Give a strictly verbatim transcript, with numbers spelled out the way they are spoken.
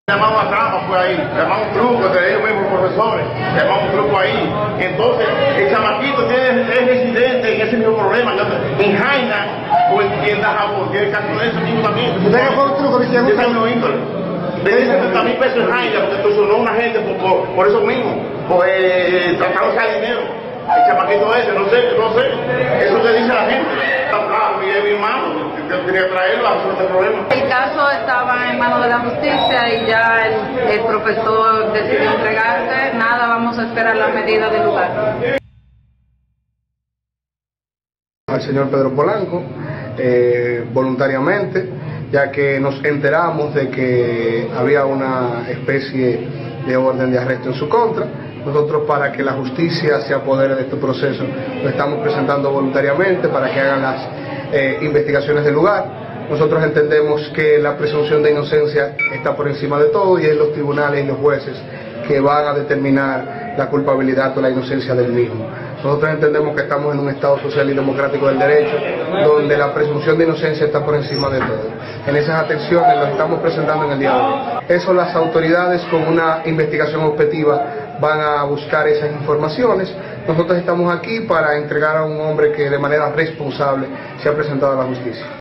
Llamamos a trampa, fue ahí, llamamos un truco de ellos mismos profesores, llamamos un truco ahí. Entonces, el chamaquito tiene, es residente en ese mismo problema, en Jaina o en, en Dajabón, tiene caso de ese mismo también. ¿Usted qué fue un truco que hicieron? De San índole. De setenta mil pesos en Jaina, porque extorsionó a una gente por, por, por eso mismo, por eh, tratar de sacar dinero. El chamaquito ese, no sé, no sé, eso que dice la gente. Está claro, y es mi hermano, yo quería traerlo a resolver el problema. El caso estaba en manos de la justicia y ya el, el profesor decidió entregarse. Nada, vamos a esperar la medida del lugar. Al señor Pedro Polanco, eh, voluntariamente, ya que nos enteramos de que había una especie de orden de arresto en su contra. Nosotros, para que la justicia se apodere de este proceso, lo estamos presentando voluntariamente para que hagan las eh, investigaciones del lugar. Nosotros entendemos que la presunción de inocencia está por encima de todo y es los tribunales y los jueces que van a determinar la culpabilidad o la inocencia del mismo. Nosotros entendemos que estamos en un Estado social y democrático del derecho, donde la presunción de inocencia está por encima de todo. En esas atenciones lo estamos presentando en el día de hoy. Eso las autoridades, con una investigación objetiva, van a buscar esas informaciones. Nosotros estamos aquí para entregar a un hombre que de manera responsable se ha presentado a la justicia.